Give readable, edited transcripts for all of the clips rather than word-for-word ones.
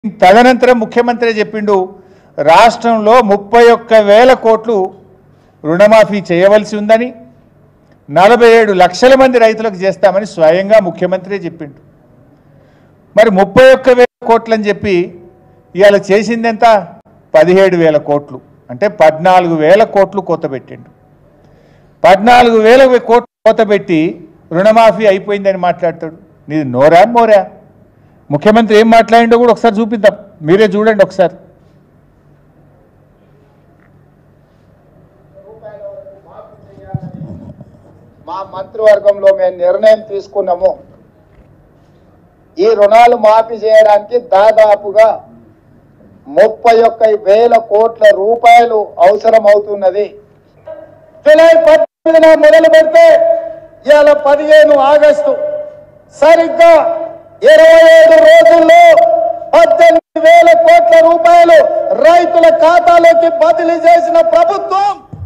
తదనంతరం ముఖ్యమంత్రి చెప్పిండు రాష్ట్రంలో 31,000 కోట్లు రుణమాఫీ చేయవలసి ఉందని 47 లక్షల మంది రైతులకు చేస్తామని స్వయంగా ముఖ్యమంత్రి చెప్పిండు. మరి 31,000 కోట్లు అని చెప్పి ఇవాళ చేసింది ఎంత? 17,000 కోట్లు, అంటే 14,000 కోట్లు కోత పెట్టిండు. 14,000 కోట్లు కోత పెట్టి రుణమాఫీ అయిపోయిందని మాట్లాడతాడు. నీది నోరా మోరా? ముఖ్యమంత్రి ఏం మాట్లాడిండో కూడా ఒకసారి చూపిద్దాం, మీరే చూడండి ఒకసారి. మా మంత్రివర్గంలో మేము నిర్ణయం తీసుకున్నాము. ఈ రుణాలు మాఫీ చేయడానికి దాదాపుగా 31,000 కోట్ల రూపాయలు అవసరం అవుతున్నది. జూలై 18న మొదలు పెడితే ఇవాళ 15 ఆగస్టు, సరిగ్గా 25 రోజుల్లో 18,000 కోట్ల రూపాయలు రైతుల ఖాతాలోకి బదిలీ చేసిన ప్రభుత్వం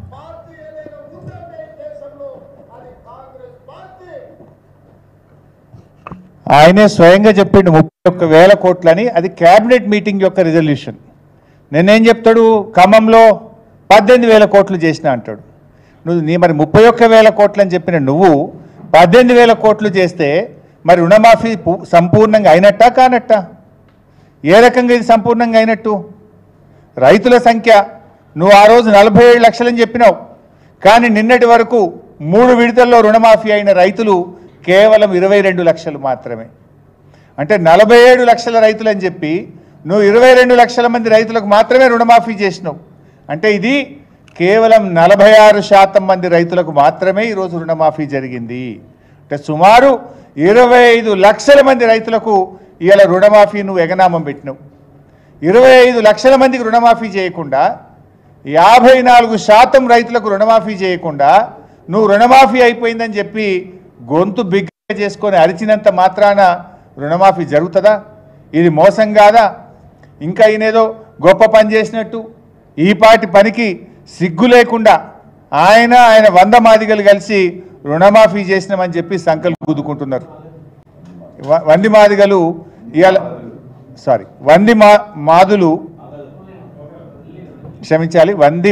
ఆయనే స్వయంగా చెప్పిండు 31,000 కోట్లని. అది క్యాబినెట్ మీటింగ్ యొక్క రిజల్యూషన్. నేనేం చెప్తాడు? ఖమ్మంలో 18,000 కోట్లు చేసిన అంటాడు. నువ్వు మరి 31,000 కోట్లు అని చెప్పిన నువ్వు 18,000 కోట్లు చేస్తే మరి రుణమాఫీ సంపూర్ణంగా అయినట్టా కానట్టా? ఏ రకంగా ఇది సంపూర్ణంగా అయినట్టు? రైతుల సంఖ్య నువ్వు ఆ రోజు 47 లక్షలని చెప్పినావు, కానీ నిన్నటి వరకు 3 విడతల్లో రుణమాఫీ అయిన రైతులు కేవలం 22 లక్షలు మాత్రమే. అంటే 47 లక్షల రైతులు అని చెప్పి నువ్వు 22 లక్షల మంది రైతులకు మాత్రమే రుణమాఫీ చేసినావు. అంటే ఇది కేవలం 46% మంది రైతులకు మాత్రమే ఈరోజు రుణమాఫీ జరిగింది. అంటే సుమారు 25 లక్షల మంది రైతులకు ఇవాళ రుణమాఫీ నువ్వు ఎగనామం పెట్టినావు. 25 లక్షల మందికి రుణమాఫీ చేయకుండా 54% రైతులకు రుణమాఫీ చేయకుండా నువ్వు రుణమాఫీ అయిపోయిందని చెప్పి గొంతు బిగ్గ చేసుకొని అరిచినంత మాత్రాన రుణమాఫీ జరుగుతుందా? ఇది మోసం కాదా? ఇంకా ఈయనేదో గొప్ప పని చేసినట్టు ఈ పాటి పనికి సిగ్గు లేకుండా ఆయన 100 మాదిగలు కలిసి రుణమాఫీ చేసినామని చెప్పి సంకల్పం గుద్దుకుంటున్నారు. వంది మాదిగలు ఇవాళ మాదులు క్షమించాలి,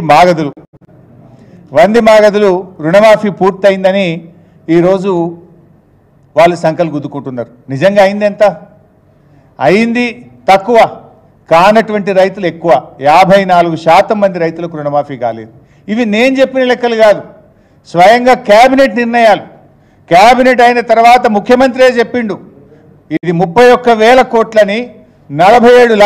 వంది మాగదులు రుణమాఫీ పూర్తయిందని ఈరోజు వాళ్ళు సంకల్పం గుద్దుకుంటున్నారు. నిజంగా అయింది ఎంత? అయింది తక్కువ, కానటువంటి రైతులు ఎక్కువ. 54% మంది రైతులకు రుణమాఫీ కాలేదు. ఇవి నేను చెప్పిన లెక్కలు కాదు, స్వయంగా క్యాబినెట్ నిర్ణయాలు. క్యాబినెట్ అయిన తర్వాత ముఖ్యమంత్రి చెప్పిండు ఇది 31,000 కోట్లని 47